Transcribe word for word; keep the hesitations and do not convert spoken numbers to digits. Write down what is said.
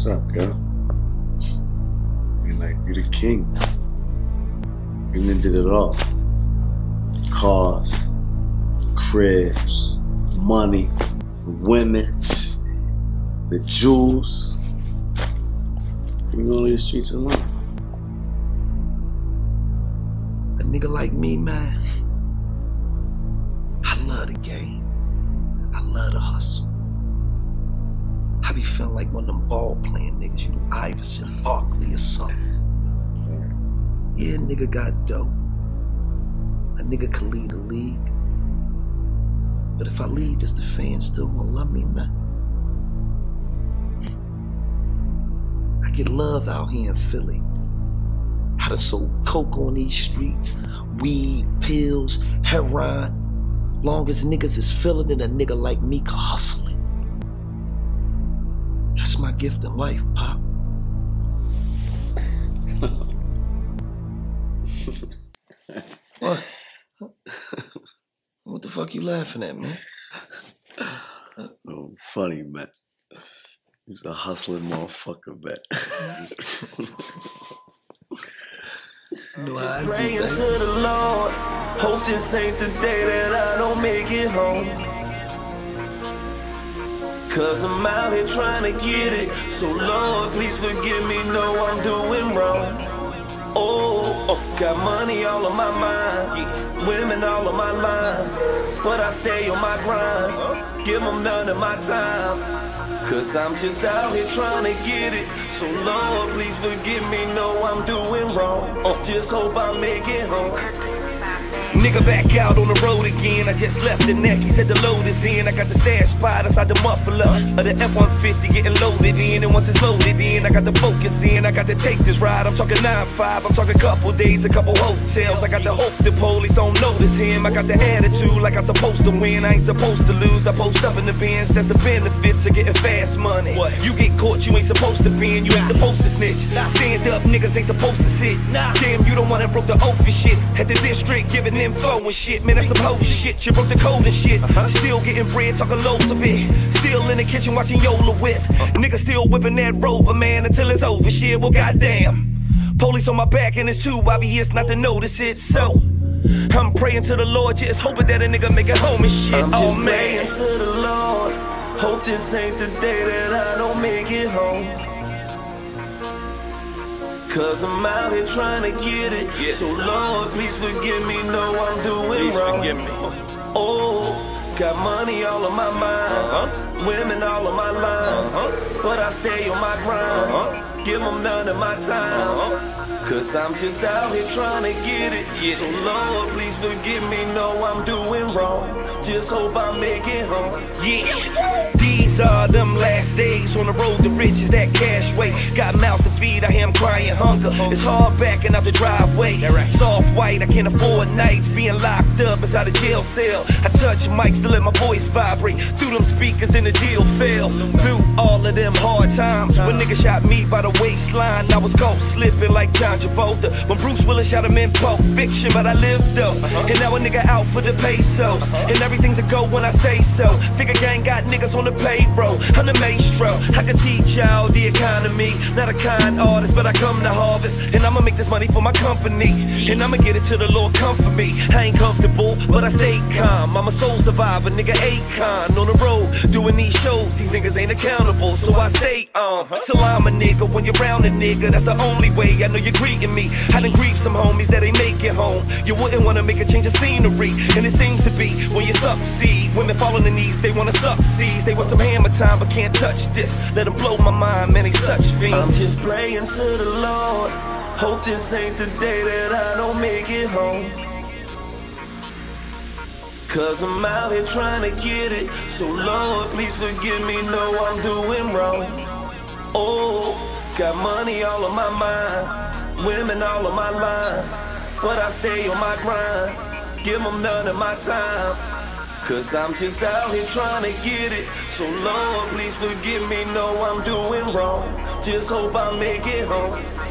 What's up, girl? You're like, you're the king. You done did it all. Cars, cribs, money, women, the jewels. You gonna leave the streets alone. A nigga like me, man, I love the game. I love the hustle. I be feeling like one of them ball playing niggas, you know, Iverson, Barkley or something. Yeah, a nigga got dope. A nigga can lead the league. But if I leave, is the fans still gonna love me, man? I get love out here in Philly. I done sold coke on these streets, weed, pills, heroin. Long as niggas is feeling it, a nigga like me can hustle it. That's my gift in life, Pop. What? What the fuck you laughing at, man? No, funny, man. He's a hustling motherfucker, man. No, Just I praying do to that. the Lord. Hope this ain't the day that I don't make it home. Cause I'm out here trying to get it. So Lord, please forgive me, know I'm doing wrong. Oh, oh, got money all on my mind, women all on my line, but I stay on my grind, give them none of my time. Cause I'm just out here trying to get it. So Lord, please forgive me, know I'm doing wrong. Uh, just hope I make it home. Nigga back out on the road again. I just left the neck, he said the load is in. I got the stash spot inside the muffler of the F one fifty getting loaded in. And once it's loaded in, I got the focus in. I got to take this ride, I'm talking nine five. I'm talking couple days, a couple hotels. I got the hope the police don't notice him. I got the attitude like I'm supposed to win. I ain't supposed to lose, I post up in the bins. That's the benefits of getting fast money. What? You get caught, you ain't supposed to be in. You ain't supposed to snitch. Nah. Stand up, niggas ain't supposed to sit. Nah. Damn, you the one that broke the oath and shit. At the district, giving info and shit. Man, that's some hoe shit. You broke the code and shit. Uh-huh. Still getting bread, talking loads of it. Still in the kitchen watching Yola whip. Uh-huh. Nigga still whipping that Rover, man, until it's over. Shit, well, goddamn. Police on my back and it's too obvious not to notice it. So I'm praying to the Lord, just hoping that a nigga make it home and shit. I'm just oh, man. Praying to the Lord. Hope this ain't the day that I don't make it home. Cause I'm out here trying to get it. Yeah. So Lord, please forgive me, know I'm doing please wrong. Forgive me. Oh, got money all on my mind, uh-huh. Women all on my line, uh-huh. But I stay on my grind, uh-huh. Give them none of my time, uh-huh. Cause I'm just out here trying to get it. Yeah. So Lord, please forgive me, know I'm doing wrong. Just hope I make it home. Yeah. These are them last days on the road to riches, that cash way. Got mouths to feed, I hear him crying hunger. It's hard backing out the driveway. Soft white, I can't afford nights being locked up inside a jail cell. I touch mics to let my voice vibrate through them speakers, then the deal fell. Through all of them hard times, when niggas shot me by the waistline, I was caught slipping like John Travolta. When Bruce Willis shot him in Pulp Fiction, but I lived though. And now a nigga out for the pesos, and everything's a go when I say so. Figure gang got niggas on the payroll. I'm the maestro, I can teach y'all the economy. Not a kind artist, but I come to harvest. And I'ma make this money for my company, and I'ma get it till the Lord come for me. I ain't comfortable, but I stay calm. I'm a soul survivor, nigga Akon. On the road, doing these shows, these niggas ain't accountable, so I stay on. Um, Salam a nigga, when you're around a nigga, that's the only way I know you're greeting me. I done grieved some homies that ain't make it home. You wouldn't wanna make a change of scenery, and it seems to be when you succeed. Women fall on their knees, they wanna succeed. They want some hammer time, but can't touch this. Let them blow my mind, man, they such fiends. I'm just praying to the Lord. Hope this ain't the day that I don't make it home. Cause I'm out here trying to get it. So Lord, please forgive me, know I'm doing wrong. Oh, got money all on my mind, women all on my line, but I stay on my grind, give them none of my time. Cause I'm just out here trying to get it. So Lord, please forgive me, know I'm doing wrong. Just hope I make it home.